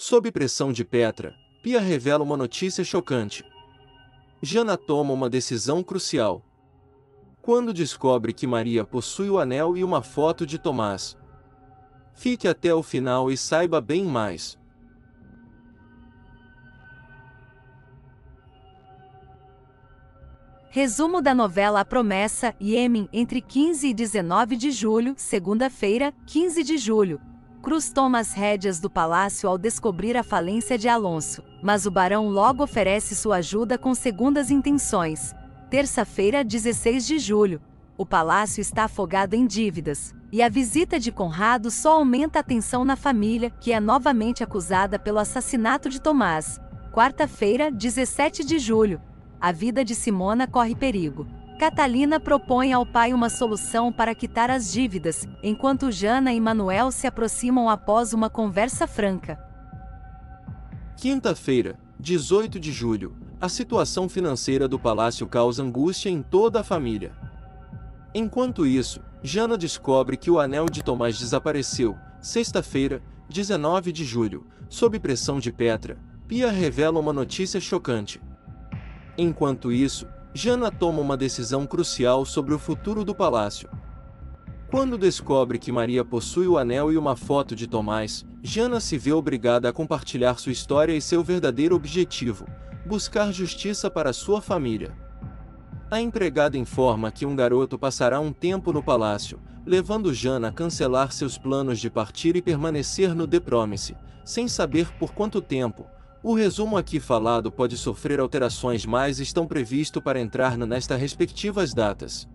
Sob pressão de Petra, Pia revela uma notícia chocante. Jana toma uma decisão crucial. Quando descobre que Maria possui o anel e uma foto de Tomás. Fique até o final e saiba bem mais. Resumo da novela A Promessa, Iêmen, entre 15 e 19 de julho, segunda-feira, 15 de julho. Cruz toma as rédeas do palácio ao descobrir a falência de Alonso, mas o barão logo oferece sua ajuda com segundas intenções. Terça-feira, 16 de julho. O palácio está afogado em dívidas, e a visita de Conrado só aumenta a tensão na família, que é novamente acusada pelo assassinato de Tomás. Quarta-feira, 17 de julho. A vida de Simona corre perigo. Catalina propõe ao pai uma solução para quitar as dívidas, enquanto Jana e Manuel se aproximam após uma conversa franca. Quinta-feira, 18 de julho. A situação financeira do palácio causa angústia em toda a família. Enquanto isso, Jana descobre que o anel de Tomás desapareceu. Sexta-feira, 19 de julho. Sob pressão de Petra, Pia revela uma notícia chocante. Enquanto isso, Jana toma uma decisão crucial sobre o futuro do palácio. Quando descobre que Maria possui o anel e uma foto de Tomás, Jana se vê obrigada a compartilhar sua história e seu verdadeiro objetivo: buscar justiça para sua família. A empregada informa que um garoto passará um tempo no palácio, levando Jana a cancelar seus planos de partir e permanecer no The Promise, sem saber por quanto tempo. O resumo aqui falado pode sofrer alterações, mas estão previstos para entrar nestas respectivas datas.